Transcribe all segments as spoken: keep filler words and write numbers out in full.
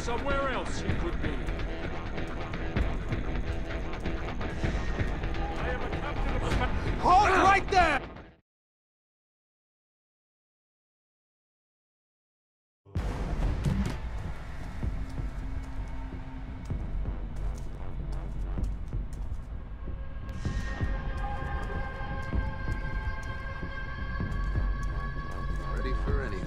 somewhere else you could be. I am a captain of a... Hold right there! Ready for anything.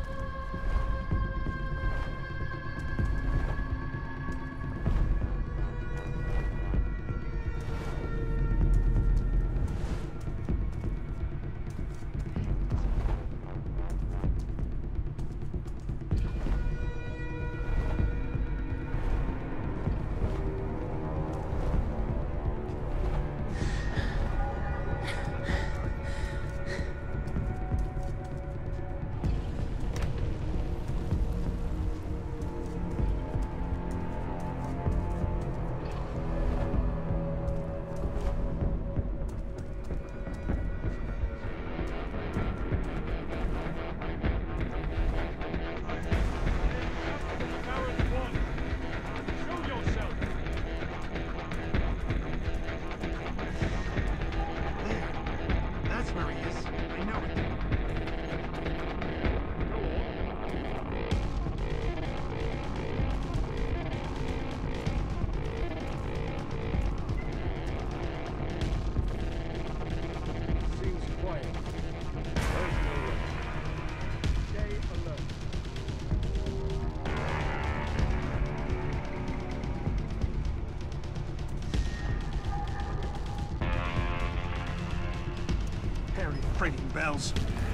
Freaking bells.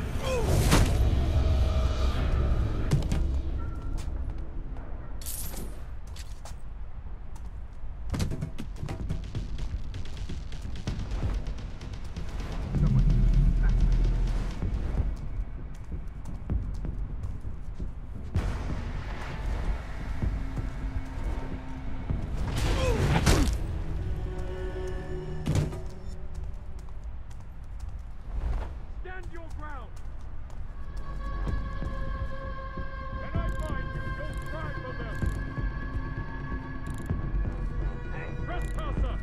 Your ground. When I find you, you'll cry for them. Hey, trespasser!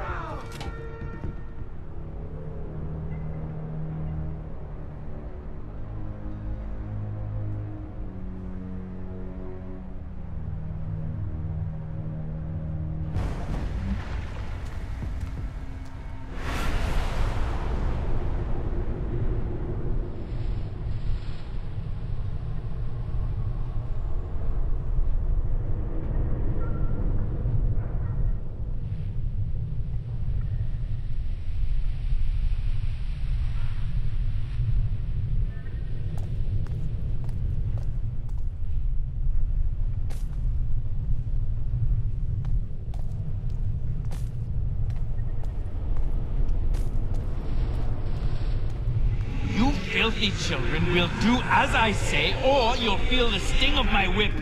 Filthy children will do as I say, or you'll feel the sting of my whip.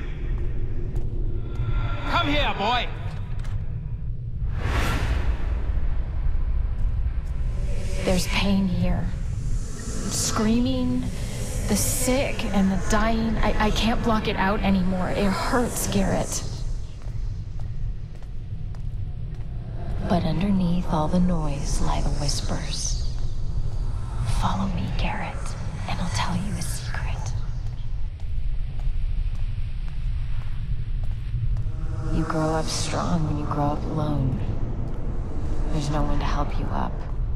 Come here, boy. There's pain here. Screaming, the sick and the dying. I, I can't block it out anymore. It hurts, Garrett. But underneath all the noise lie the whispers. Follow me, Garrett, and I'll tell you a secret. You grow up strong when you grow up alone. There's no one to help you up.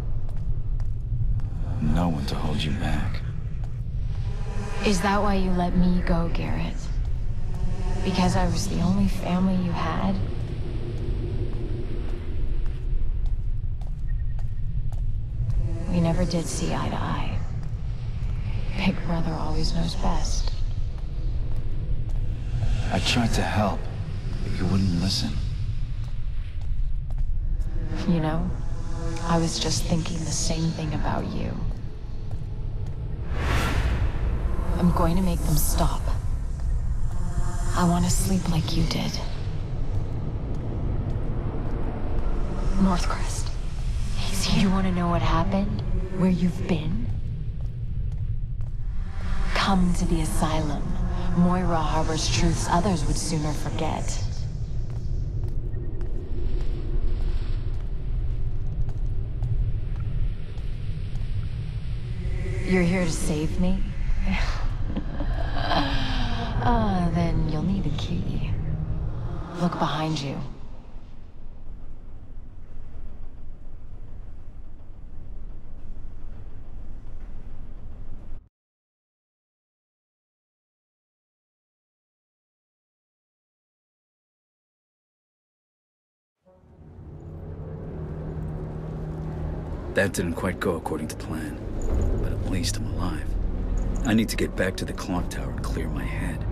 No one to hold you back. Is that why you let me go, Garrett? Because I was the only family you had? We never did see eye to eye. Big brother always knows best. I tried to help, but you wouldn't listen. You know, I was just thinking the same thing about you. I'm going to make them stop. I want to sleep like you did. Northcrest. You want to know what happened? Where you've been? Come to the asylum, Moira harbors truths others would sooner forget. You're here to save me? Ah, then you'll need a key. Look behind you. That didn't quite go according to plan, but at least I'm alive. I need to get back to the clock tower and clear my head.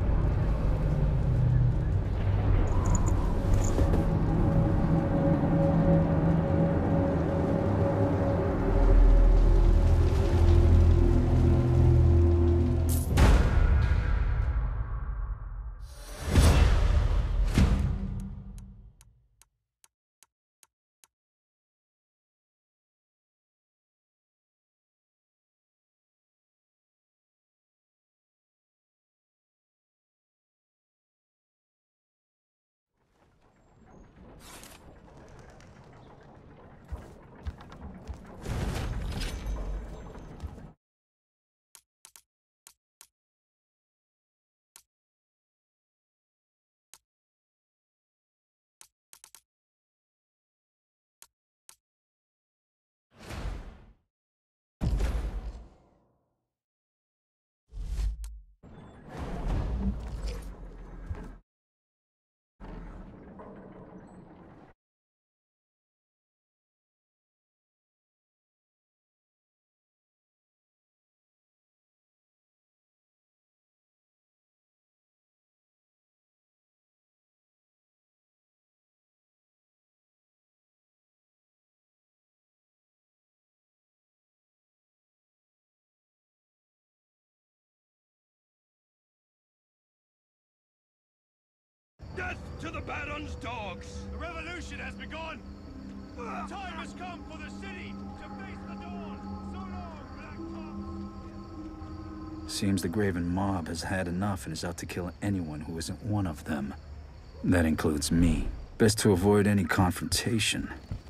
Death to the Baron's dogs! The revolution has begun! The time has come for the city to face the dawn! So long, Black Tops! Seems the Graven mob has had enough and is out to kill anyone who isn't one of them. That includes me. Best to avoid any confrontation.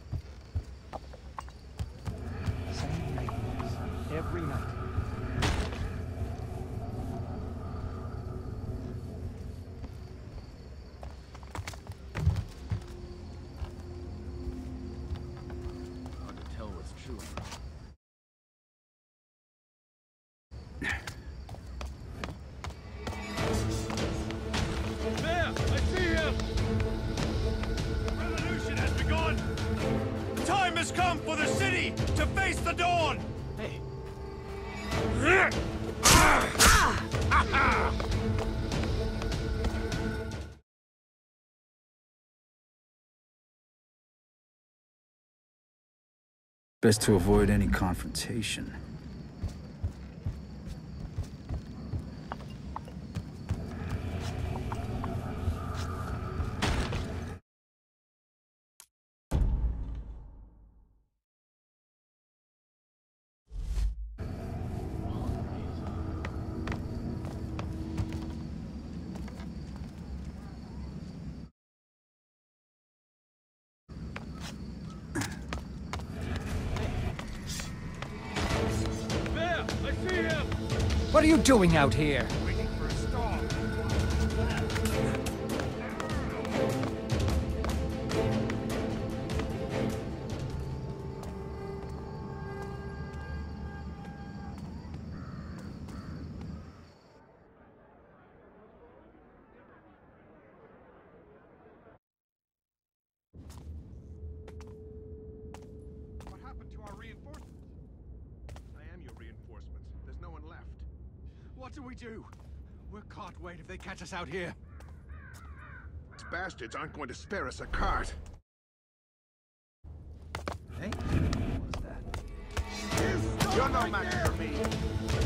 Every night. Hard to tell what's true. There! I see him! The revolution has begun! The time has come for the city to face the dawn! Hey, Best to avoid any confrontation. There! I see him! What are you doing out here? Waiting for a storm. what happened to our reinforcements? I am your reinforcements. There's no one left. What do we do? We can't wait if they catch us out here. These bastards aren't going to spare us a cart. Hey, what was that? You're no match for me.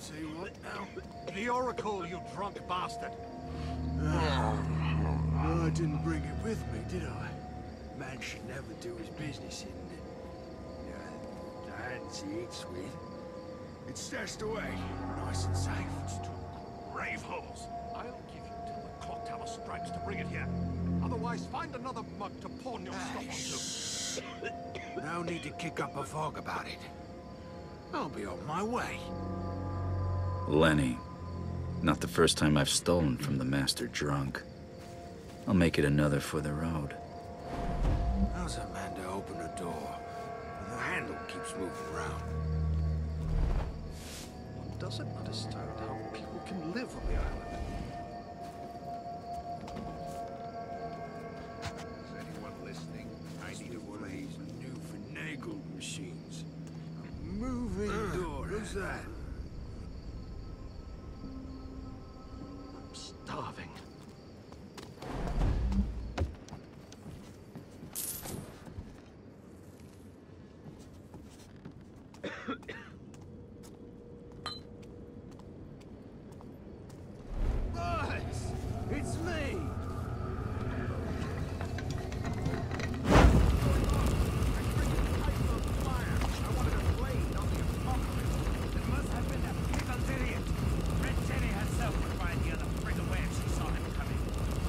See what now? The Oracle, you drunk bastard! Well, I didn't bring it with me, did I? Man should never do his business in the, uh, the hands he eats with. It's stashed away, nice and safe. It's two grave holes. I'll give you till the clock tower strikes to bring it here. Otherwise, find another mug to pawn your stuff onto. No need to kick up a fog about it. I'll be on my way. Lenny. Not the first time I've stolen from the master drunk. I'll make it another for the road. How's a man to open a door? The handle keeps moving around. One doesn't understand how people can live on the island. Is anyone listening? I need a One of blade. these new finagled machines. A moving door. Who's that? I'm starving. Boys! It's me! It must have been that pickled idiot. Red Jenny herself would find the other frig away if she saw him coming.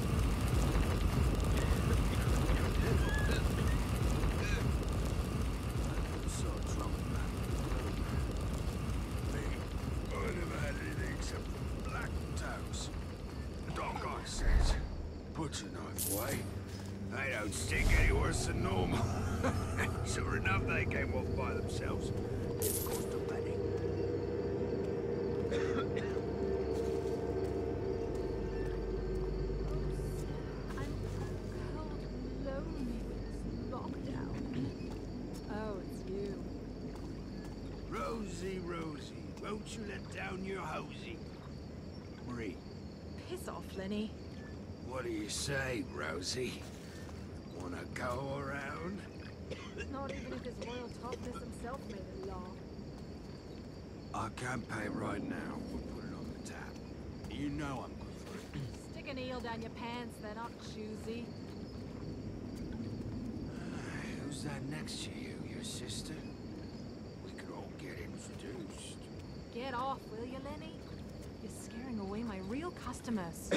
So drunk, man. Me, I never had anything except for black toes. Doc Eye says, put your knife away. They don't stink any worse than normal. Sure enough, they came off by themselves. It cost a penny. I'm cold, lonely with this lockdown. Oh, it's you. Rosie, Rosie, won't you let down your hosey? Marie, Piss off, Lenny. what do you say, Rosie? Wanna go around? Not even if his royal toughness himself made it law. I can't pay right now. We'll put it on the tab. You know I'm good for it. Stick an eel down your pants, then I'll choosy. Who's that next to you? Your sister? We could all get introduced. Get off, will you, Lenny? You're scaring away my real customers.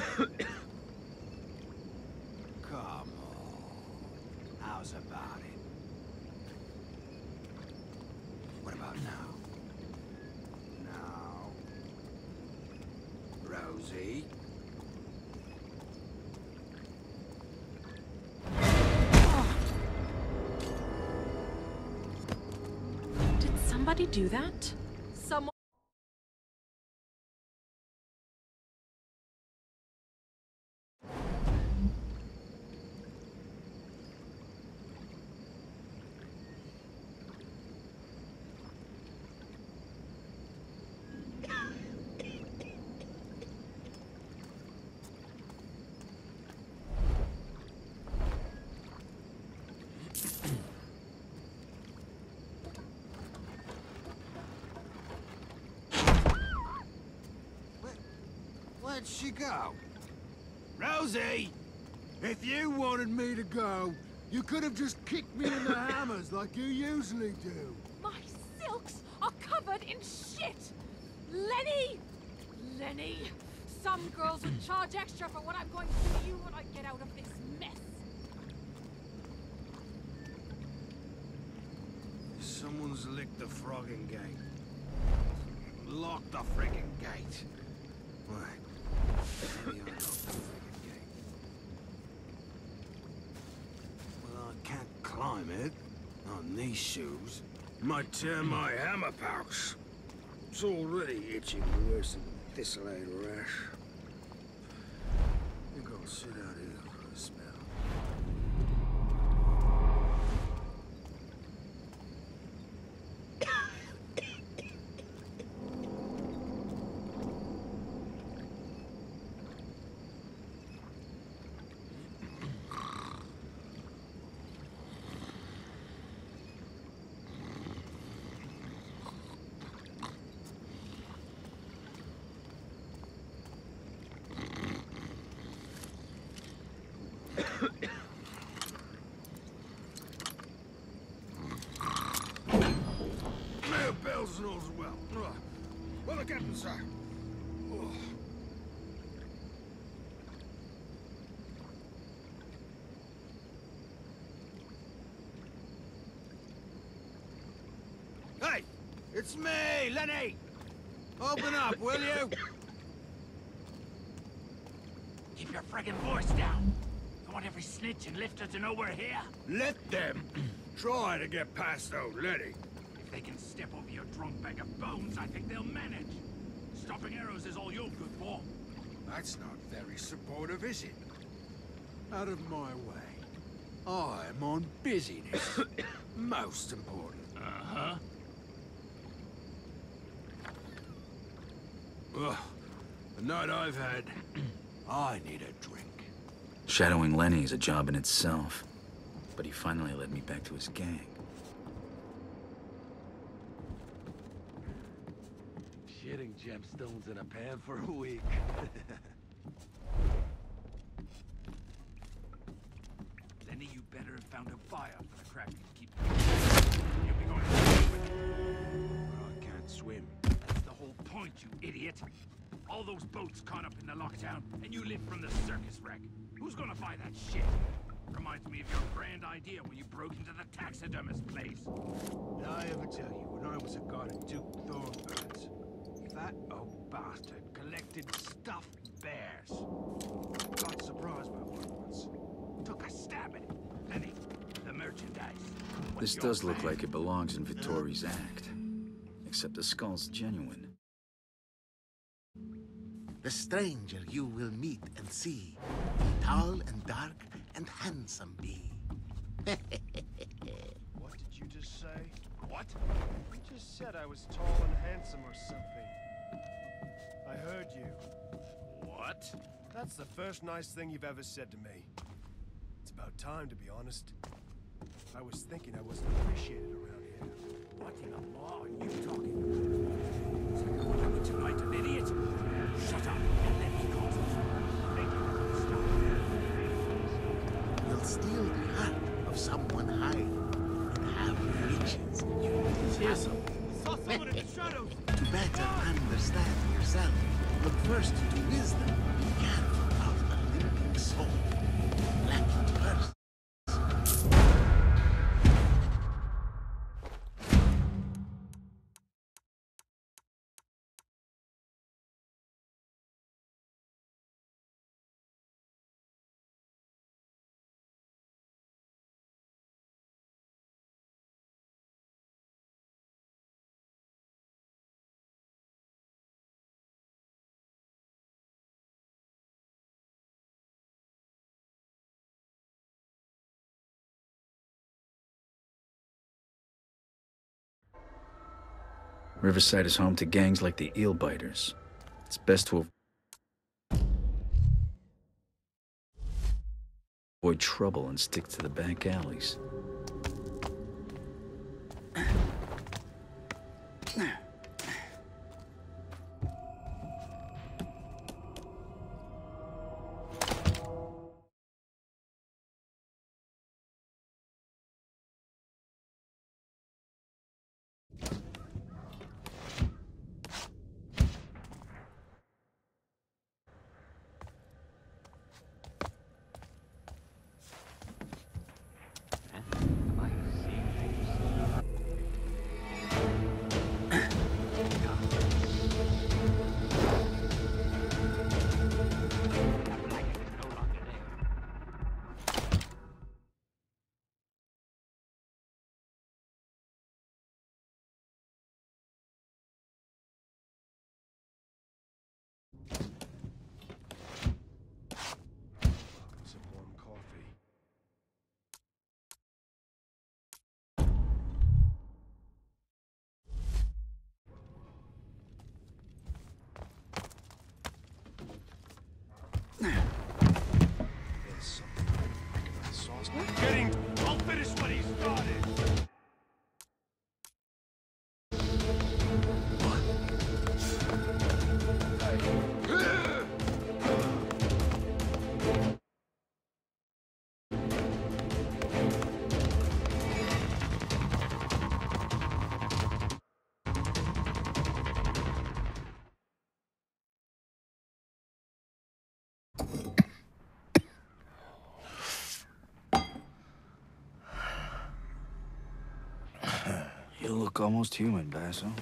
Come on. How's about it? What about now? Now. Rosie? Did somebody do that? Someone. Where'd she go? Rosie! If you wanted me to go, you could have just kicked me in the hammers like you usually do. My silks are covered in shit! Lenny! Lenny! Some girls would charge extra for what I'm going to do to you when I get out of this mess. Someone's licked the frogging gate. Lock the friggin' gate. Right. Maybe I locked the friggin' gate. Well, I can't climb it. On these shoes. Might tear my hammer pouch. It's already itching worse than thistle-aid rash. I think I'll sit out here for a spell. Well, the captain, sir. Oh. Hey! It's me, Lenny! Open up, will you? Keep your friggin' voice down. I want every snitch and lifter to know we're here. Let them try to get past old Lenny. If they can step over your drunk bag of bones, I think they'll manage. Stopping arrows is all you're good for. That's not very supportive, is it? Out of my way. I'm on business. Most important. Uh-huh. Ugh. The night I've had, I need a drink. Shadowing Lenny is a job in itself, but he finally led me back to his gang. Shitting gemstones in a pan for a week. Lenny, you better have found a buyer for the Kraken to keep going. You'll be going to with it. But I can't swim. That's the whole point, you idiot. All those boats caught up in the lockdown, and you live from the circus wreck. Who's gonna buy that shit? Reminds me of your grand idea when you broke into the taxidermist place. Did I ever tell you when I was a guard at Duke Thornbird's? That old bastard collected stuffed bears. Got surprised by one once. Took a stab at it. Lenny, the merchandise. This does look like it belongs in Vittori's act. Except the skull's genuine. The stranger you will meet and see, tall and dark and handsome be. What did you just say? What? You just said I was tall and handsome or something. I heard you. What? That's the first nice thing you've ever said to me. It's about time, to be honest. I was thinking I wasn't appreciated around here. What in the law are you talking about? Is that what happened tonight, an idiot? Shut up and let me concentrate. Stop. You'll steal the heart of someone high and have riches you desire. Saw someone in the shadows! To better understand yourself, look first to wisdom. Be careful of the limping soul. Lacking purse. Riverside is home to gangs like the Eel Biters. It's best to avoid trouble and stick to the back alleys. You look almost human, Basil.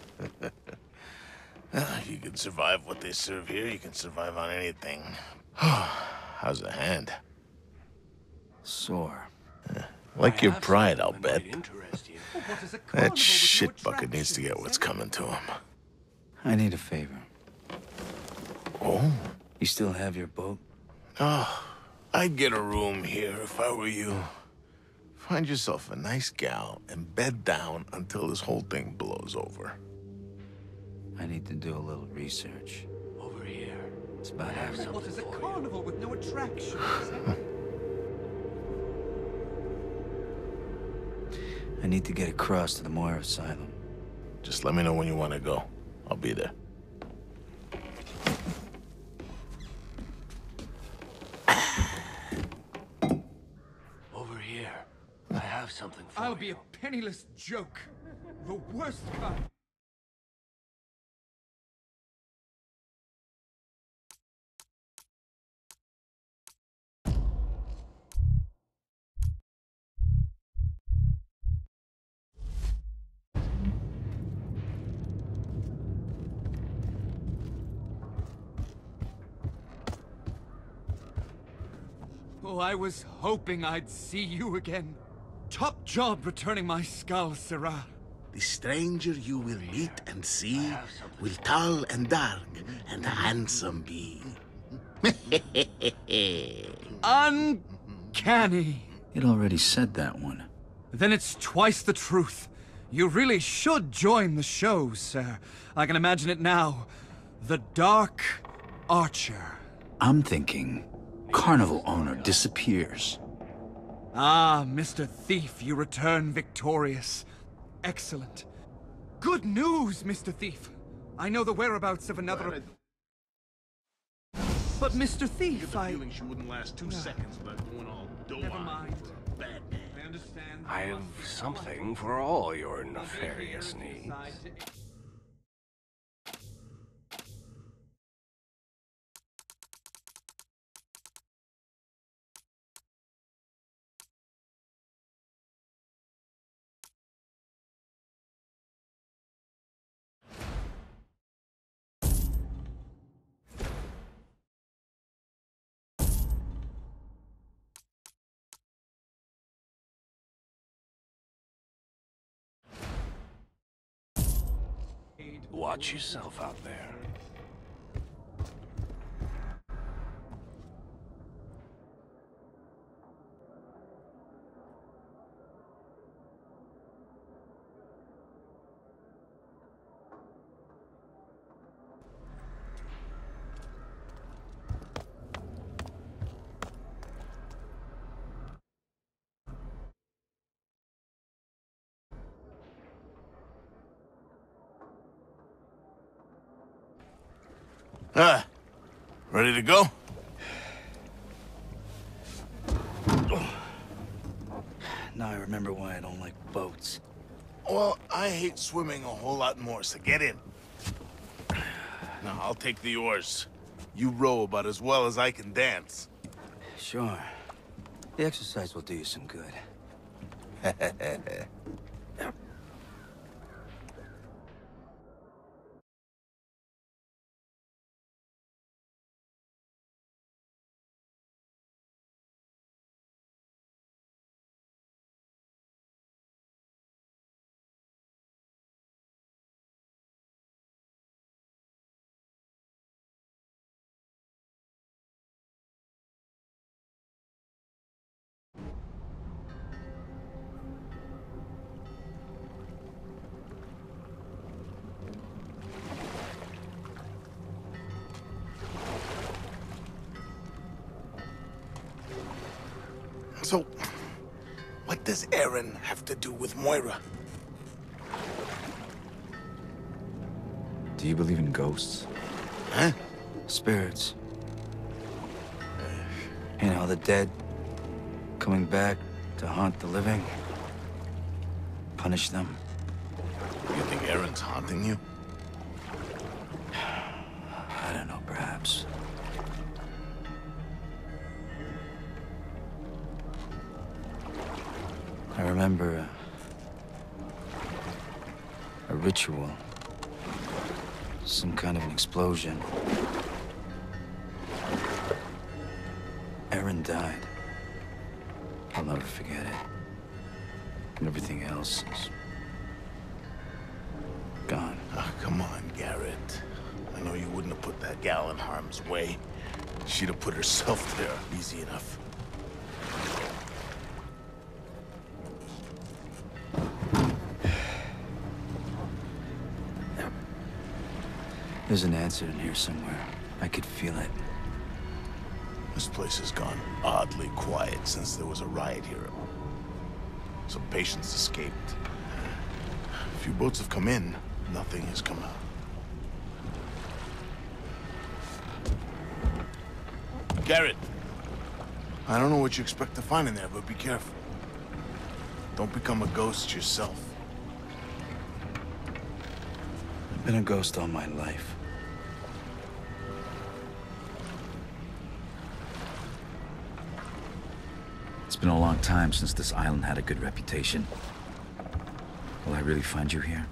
You can survive what they serve here, you can survive on anything. How's the hand? Sore. Like your pride, I'll bet. What is a carnival That with no shit bucket needs to get attractions, what's eh? coming to him. I need a favor. Oh? You still have your boat? Oh, I'd get a room here if I were you. Find yourself a nice gal and bed down until this whole thing blows over. I need to do a little research. Over here. It's about everything. What is a carnival with no attractions, eh? I need to get across to the Moira Asylum. Just let me know when you want to go. I'll be there. Over here. I have something for I'll you. be a penniless joke. The worst kind. Oh, I was hoping I'd see you again. Top job returning my skull, Sirrah. The stranger you will meet and see will tall and dark and handsome be. Uncanny. It already said that one. Then it's twice the truth. You really should join the show, sir. I can imagine it now. The Dark Archer. I'm thinking carnival owner disappears. Ah, Mister Thief, you return victorious. Excellent. Good news, Mister Thief. I know the whereabouts of another... But, Mister Thief, I... feeling she wouldn't last two seconds without going all doe-eyed. Never mind. Bad I understand. I have something for all your nefarious needs. Watch yourself out there. Ah, ready to go? Now I remember why I don't like boats. Well, I hate swimming a whole lot more, so get in. Now, I'll take the oars. You row about as well as I can dance. Sure. The exercise will do you some good. So, what does Aaron have to do with Moira? Do you believe in ghosts? Huh? Spirits. You know, the dead coming back to haunt the living. Punish them. You think Aaron's haunting you? I don't know, perhaps. remember a, a ritual. Some kind of an explosion. Aaron died. I'll never forget it. And everything else is gone. Oh, come on, Garrett. I know you wouldn't have put that gal in harm's way. She'd have put herself there easy enough. There's an answer in here somewhere. I could feel it. This place has gone oddly quiet since there was a riot here. Some patients escaped. A few boats have come in, nothing has come out. Garrett! I don't know what you expect to find in there, but be careful. Don't become a ghost yourself. I've been a ghost all my life. It's been a long time since this island had a good reputation. Will I really find you here?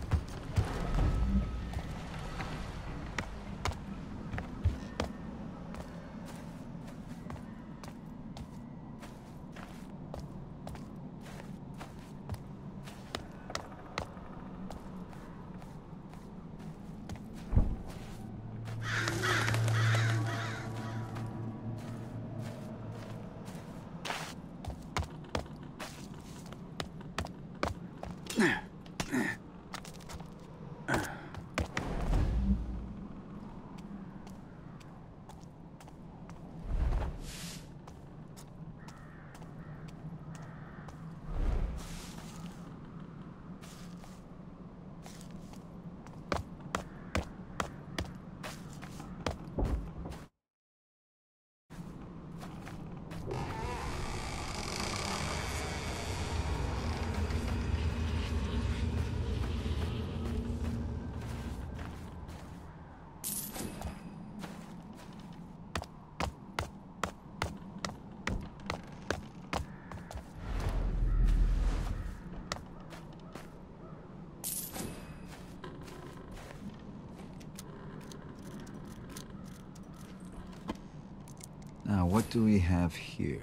Now, what do we have here?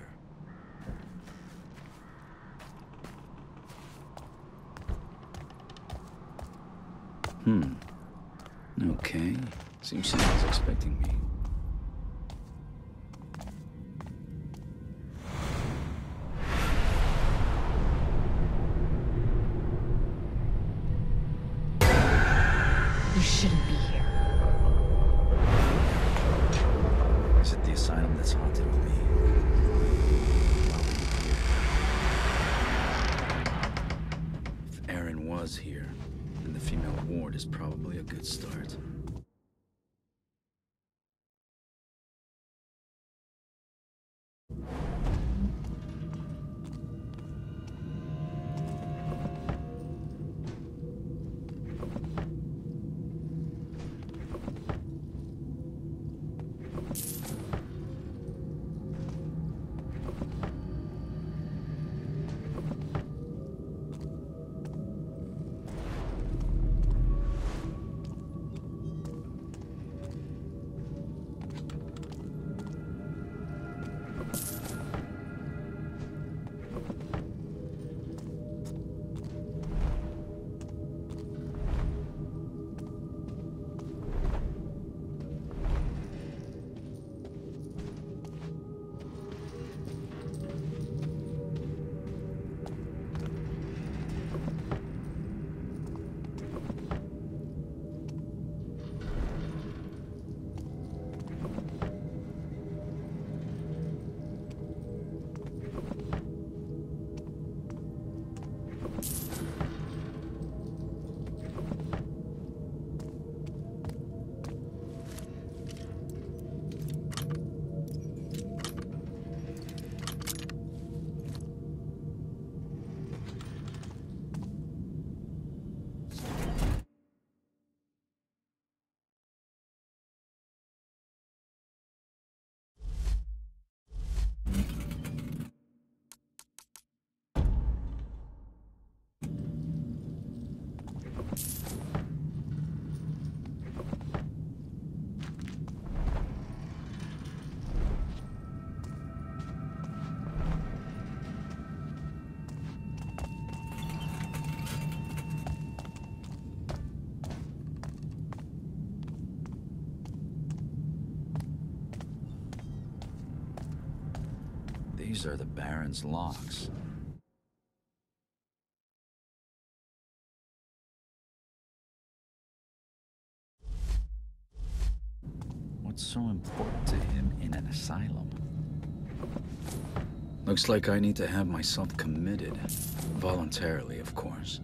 Hmm. Okay. Seems someone's expecting me. You shouldn't be here. Is it the asylum that's haunted with me? If Aaron was here, then the female ward is probably a good start. These are the Baron's locks. What's so important to him in an asylum? Looks like I need to have myself committed. Voluntarily, of course.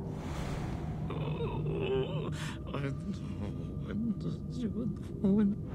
I don't know what to do.